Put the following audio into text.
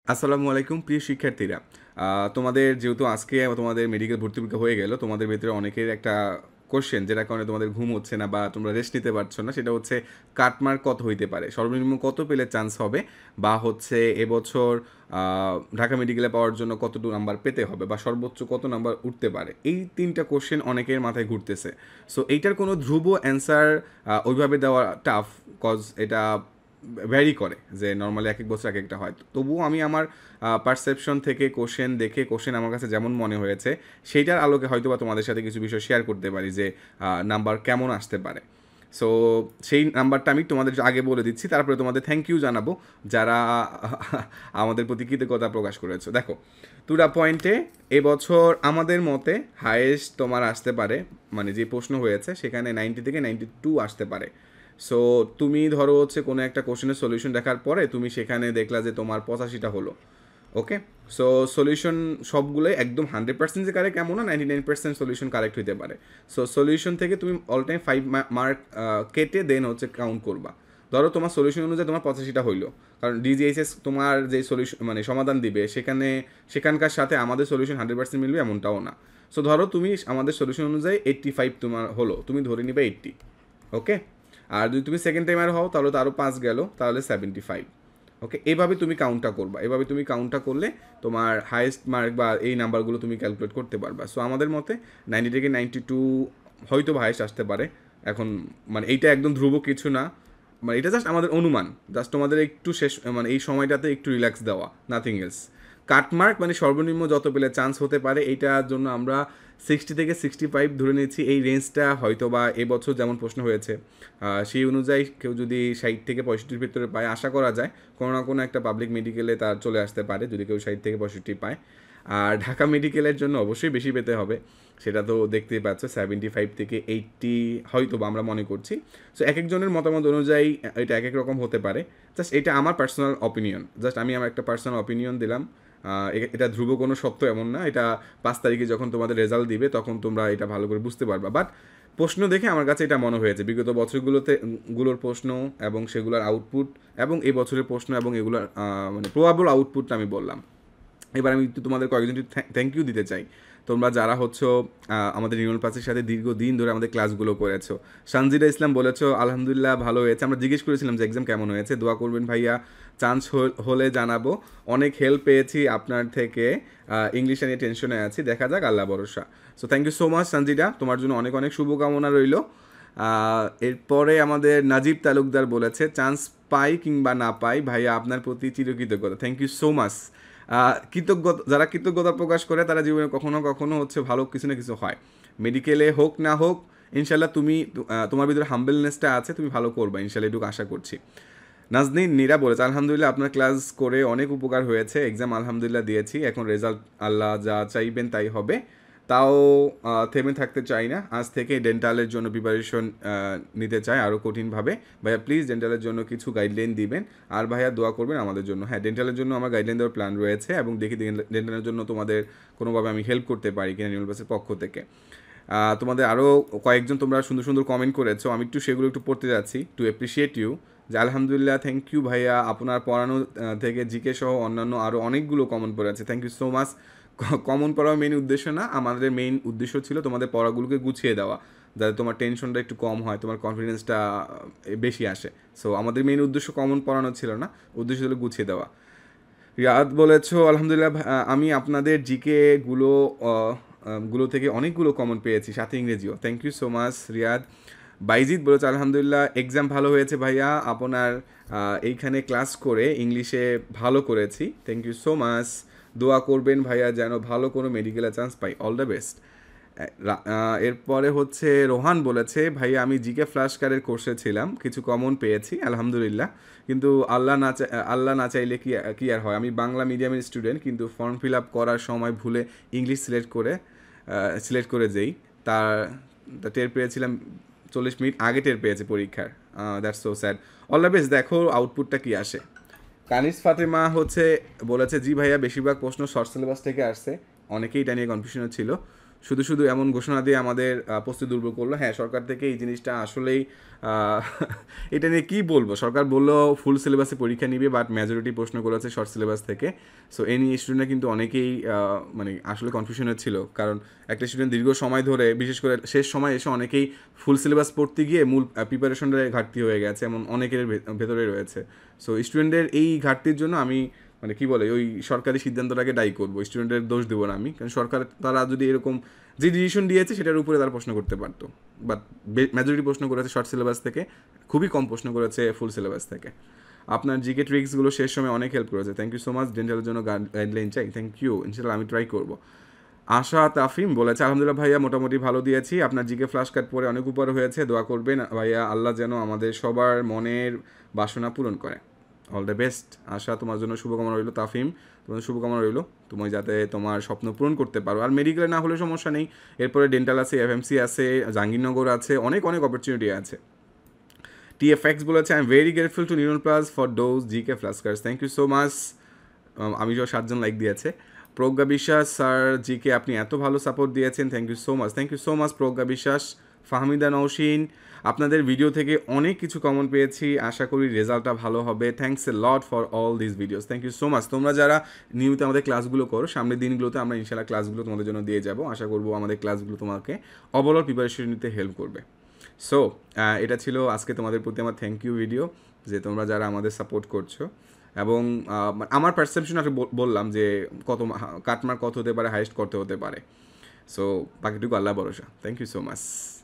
আসসালামু আলাইকুম প্রিয় শিক্ষার্থীরা। তোমাদের যেহেতু আজকে তোমাদের মেডিকেল ভর্তি পরীক্ষা হয়ে গেল, তোমাদের ভেতরে অনেকের একটা কোশ্চেন যেটার কারণে তোমাদের ঘুম হচ্ছে না বা তোমরা রেস্ট নিতে পারছো না, সেটা হচ্ছে কাটমার্ক কত হইতে পারে, সর্বনিম্ন কত পেলে চান্স হবে, বা হচ্ছে এবছর ঢাকা মেডিকেলে পাওয়ার জন্য কতটুকু নাম্বার পেতে হবে বা সর্বোচ্চ কত নাম্বার উঠতে পারে। এই তিনটা কোশ্চেন অনেকের মাথায় ঘুরতেছে। সো এইটার কোনো ধ্রুব অ্যান্সার ওইভাবে দেওয়া টাফ, কজ এটা ভ্যারি করে, যে নর্মালি এক এক বছর এক একটা হয়। তবুও আমি আমার পারসেপশন থেকে কোশ্চেন দেখে, কোশ্চেন আমার কাছে যেমন মনে হয়েছে সেইটার আলোকে হয়তো বা তোমাদের সাথে কিছু বিষয় শেয়ার করতে পারি যে নাম্বার কেমন আসতে পারে। সো সেই নাম্বারটা আমি তোমাদের আগে বলে দিচ্ছি, তারপরে তোমাদের থ্যাংক ইউ জানাবো যারা আমাদের প্রতি কৃতজ্ঞতা প্রকাশ করেছো। দেখো, টুডা পয়েন্টে এবছর আমাদের মতে হায়েস্ট তোমার আসতে পারে, মানে যে প্রশ্ন হয়েছে সেখানে 90 থেকে 92 আসতে পারে। সো তুমি ধরো হচ্ছে কোনো একটা কোশ্চেনের সলিউশন দেখার পরে তুমি সেখানে দেখলা যে তোমার 85টা হলো। ওকে, সো সলিউশন সবগুলোই একদম 100% যে কারেক্ট এমন না, 99% সলিউশন কারেক্ট হইতে পারে। সো সলিউশন থেকে তুমি অল টাইম 5 মার্ক কেটে দেন হচ্ছে কাউন্ট করবা। ধরো তোমার সলিউশন অনুযায়ী তোমার 85টা হইলো, কারণ ডিজিএইচএস তোমার যে সলিউশন মানে সমাধান দিবে সেখানকার সাথে আমাদের সলিউশন 100% মিলবে এমনটাও না। সো ধরো তুমি আমাদের সলিউশন অনুযায়ী 85 তোমার হলো, তুমি ধরে নিবে 80। ওকে, আর যদি তুমি সেকেন্ড টাইমার হও তাহলে তো আরও 5 গেল, তাহলে 75। ওকে, এভাবে তুমি কাউন্টটা করবা, এভাবে তুমি কাউন্টটা করলে তোমার হাইয়েস্ট মার্ক বা এই নাম্বারগুলো তুমি ক্যালকুলেট করতে পারবা। সো আমাদের মতে 90 থেকে 92 হয়তো হাইয়েস্ট আসতে পারে। এখন মানে এইটা একদম ধ্রুব কিছু না, মানে এটা জাস্ট আমাদের অনুমান, জাস্ট তোমাদের একটু শেষ মানে এই সময়টাতে একটু রিল্যাক্স দেওয়া, নাথিং এলস। কাটমার্ক মানে সর্বনিম্ন যত পেলে চান্স হতে পারে, এইটার জন্য আমরা 60 থেকে 65 ধরে নিয়েছি। এই রেঞ্জটা হয়তো বা এবছর যেমন প্রশ্ন হয়েছে সেই অনুযায়ী কেউ যদি 60 থেকে 65 ভিতরে পায়, আশা করা যায় কোনো না কোনো একটা পাবলিক মেডিকেলে তার চলে আসতে পারে যদি কেউ 60 থেকে 65 পায়। আর ঢাকা মেডিকেলের জন্য অবশ্যই বেশি পেতে হবে, সেটা তো দেখতেই পাচ্ছ, 75 থেকে 80 হয়তো বা আমরা মনে করছি। সো এক একজনের মতামত অনুযায়ী এটা এক এক রকম হতে পারে। জাস্ট এটা আমার পার্সোনাল অপিনিয়ন, জাস্ট আমি আমার একটা পার্সোনাল অপিনিয়ন দিলাম। এটা ধ্রুব কোনো সত্য এমন না, এটা 5 তারিখে যখন তোমাদের রেজাল্ট দিবে তখন তোমরা এটা ভালো করে বুঝতে পারবা। বাট প্রশ্ন দেখে আমার কাছে এটা মনে হয়েছে বিগত বছরগুলোর প্রশ্ন এবং সেগুলোর আউটপুট এবং এই বছরের প্রশ্ন এবং এগুলোর মানে প্রবাবল আউটপুটটা আমি বললাম। এবার আমি একটু তোমাদের কয়েকজনকে থ্যাংক ইউ দিতে চাই, তোমরা যারা হচ্ছে আমাদের রিনুয়াল পাসের সাথে দীর্ঘদিন ধরে আমাদের ক্লাসগুলো করেছো। সানজিদা ইসলাম বলেছো আলহামদুলিল্লাহ ভালো হয়েছে, আমরা জিজ্ঞেস করেছিলাম যে এক্সাম কেমন হয়েছে, দোয়া করবেন ভাইয়া, চান্স হলে জানাবো, অনেক হেল্প পেয়েছি আপনার থেকে, ইংলিশে নিয়ে টেনশনে আছি, দেখা যাক, আল্লাহ ভরসা। So thank you so much Sanjida, তোমার জন্য অনেক অনেক শুভকামনা রইল। এরপরে আমাদের নাজিব তালুকদার বলেছে চান্স পাই কিংবা না পাই ভাইয়া আপনার প্রতি চিরকৃতজ্ঞতা। Thank you so much. কৃতজ্ঞতা, যারা কৃতজ্ঞতা প্রকাশ করে তারা জীবনে কখনো কখনো হচ্ছে ভালো কিছু না কিছু হয়। মেডিকেলে হোক না হোক ইনশাল্লাহ তুমি তোমার ভিতরে হাম্বেলনেসটা আছে, তুমি ভালো করবা ইনশাল্লাহ, এটুকু আশা করছি। নাজনীন নীরা বলেছে আলহামদুলিল্লাহ আপনার ক্লাস করে অনেক উপকার হয়েছে, এক্সাম আলহামদুলিল্লাহ দিয়েছি, এখন রেজাল্ট আল্লাহ যা চাইবেন তাই হবে, তাও থেমে থাকতে চাই না, আজ থেকে ডেন্টালের জন্য প্রিপারেশন নিতে চাই আরও কঠিনভাবে। ভাইয়া প্লিজ ডেন্টালের জন্য কিছু গাইডলাইন দিবেন, আর ভাইয়া দোয়া করবেন আমাদের জন্য। হ্যাঁ, ডেন্টালের জন্য আমার গাইডলাইন দেওয়ার প্ল্যান রয়েছে এবং দেখি ডেন্টালের জন্য তোমাদের কোনোভাবে আমি হেল্প করতে পারি কিনা ইউনিভার্সিটির পক্ষ থেকে। তোমাদের আরও কয়েকজন তোমরা সুন্দর সুন্দর কমেন্ট করেছো, আমি একটু সেগুলো একটু পড়তে যাচ্ছি, টু অ্যাপ্রিসিয়েট ইউ। যে আলহামদুলিল্লাহ, থ্যাংক ইউ ভাইয়া, আপনার পড়ানো থেকে জিকে সহ অন্যান্য আরও অনেকগুলো কমেন্ট পড়েছে, thank you so much. Common পড়াও মেইন উদ্দেশ্য না, আমাদের মেইন উদ্দেশ্য ছিল তোমাদের পড়াগুলোকে গুছিয়ে দেওয়া, যাতে তোমার টেনশনটা একটু কম হয়, তোমার কনফিডেন্সটা বেশি আসে। সো আমাদের মেইন উদ্দেশ্য কমন পড়ানো ছিল না, উদ্দেশ্য ছিল গুছিয়ে দেওয়া। রিয়াদ বলেছো আলহামদুলিল্লাহ আমি আপনাদের জিকে গুলো থেকে অনেকগুলো কমন পেয়েছি, সাথে ইংরেজিও, thank you so much Riyad. Baijit বলেছে আলহামদুলিল্লাহ এক্সাম ভালো হয়েছে ভাইয়া, আপনার এইখানে ক্লাস করে ইংলিশে ভালো করেছি, থ্যাংক ইউ সো মাচ। দোয়া করবেন ভাইয়া যেন ভালো কোনো মেডিকেলে চান্স পাই, অল দ্য বেস্ট। এরপরে হচ্ছে রোহান বলেছে ভাইয়া আমি জিকে ফ্ল্যাশ কার্ডের কোর্সে ছিলাম, কিছু কমন পেয়েছি আলহামদুলিল্লাহ, কিন্তু আল্লাহ না চাইলে কি আর হয়, আমি বাংলা মিডিয়ামের স্টুডেন্ট, কিন্তু ফর্ম ফিল আপ করার সময় ভুলে ইংলিশ সিলেক্ট করে যেই তার টের পেয়েছিলাম 40 মিনিট আগে টের পেয়েছে পরীক্ষার, that's so sad. All the best, দেখো আউটপুটটা কি আসে। কানিস ফাতেমা হচ্ছে বলেছে জি ভাইয়া বেশিরভাগ প্রশ্ন শর্ট সিলেবাস থেকে আসছে, অনেকেই এটা নিয়ে কনফিউশন ছিল, শুধু শুধু এমন ঘোষণা দিয়ে আমাদের প্রস্তুতি দুর্বল করলো। হ্যাঁ, সরকার থেকে এই জিনিসটা আসলেই আহ, এটা নিয়ে কী বলবো, সরকার বললো ফুল সিলেবাসে পরীক্ষা নিবে, বাট মেজরিটি প্রশ্ন করেছে শর্ট সিলেবাস থেকে। সো এই নিয়ে স্টুডেন্টরা কিন্তু অনেকেই মানে আসলে কনফিউশনে ছিল, কারণ একটা স্টুডেন্ট দীর্ঘ সময় ধরে, বিশেষ করে শেষ সময় এসে অনেকেই ফুল সিলেবাস পড়তে গিয়ে মূল প্রিপারেশনটার ঘাটতি হয়ে গেছে, এমন অনেকের ভেতরে রয়েছে। সো স্টুডেন্টদের এই ঘাটতির জন্য আমি মানে কী বলে ওই সরকারি সিদ্ধান্তটাকে দায়ী করবো, স্টুডেন্টের দোষ দেবো না আমি, কারণ সরকার তারা যদি এরকম যে ডিসিশন দিয়েছে সেটার উপরে তারা প্রশ্ন করতে পারতো, বাট মেজরিটি প্রশ্ন করেছে শর্ট সিলেবাস থেকে, খুবই কম প্রশ্ন করেছে ফুল সিলেবাস থেকে। আপনার জিকে ট্রিক্সগুলো শেষ সময় অনেক হেল্প করেছে, থ্যাংক ইউ সো মাচ। ডেন্টালের জন্য গাইডলাইন চাই, থ্যাংক ইউ, ইনশাল্লাহ আমি ট্রাই করবো। আশা তাফিম বলেছে আলহামদুলিল্লাহ ভাইয়া মোটামুটি ভালো দিয়েছি, আপনার জিকে ফ্ল্যাশ কার্ড পরে অনেক উপর হয়েছে, দোয়া করবেন ভাইয়া, আল্লাহ যেন আমাদের সবার মনের বাসনা পূরণ করে। অল দ্য বেস্ট আশা, তোমার জন্য শুভকামনা রইলো। তাফিম, তোমার শুভকামনা রইলো, তুমি যাতে তোমার স্বপ্ন পূরণ করতে পারো। আর মেডিকেলে না হলে সমস্যা নেই, এরপরে ডেন্টাল আছে, এফএমসি আছে, জাহাঙ্গীরনগর আছে, অনেক অনেক অপরচুনিটি আছে। টিএফএক্স বলেছে I am very grateful to Neuron Plus for dose GK flash cards, thank you so much. আমি সহ 7 জন লাইক দিয়েছে। প্রজ্ঞা বিশ্বাস স্যার জিকে আপনি এত ভালো সাপোর্ট দিয়েছেন, thank you so much, thank you so much Progga Biswas. Fahmida Nowshin, আপনাদের ভিডিও থেকে অনেক কিছু কমন পেয়েছি, আশা করি রেজাল্টটা ভালো হবে, thanks a lot for all this videos, thank you so much. তোমরা যারা নিয়মিত আমাদের ক্লাসগুলো করো, সামনের দিনগুলোতে আমরা ইনশাল্লাহ ক্লাসগুলো তোমাদের জন্য দিয়ে যাব, আশা করবো আমাদের ক্লাসগুলো তোমাকে ওভারঅল প্রিপারেশন নিতে হেল্প করবে। সো এটা ছিল আজকে তোমাদের প্রতি আমার থ্যাংক ইউ ভিডিও, যে তোমরা যারা আমাদের সাপোর্ট করছো, এবং আমার পারসেপশন আর বললাম যে কত কাটমার্ক কত হতে পারে, হাইয়েস্ট কত হতে পারে। সো বাকিটুকু আল্লাহ ভরসা, থ্যাংক ইউ সো মাচ।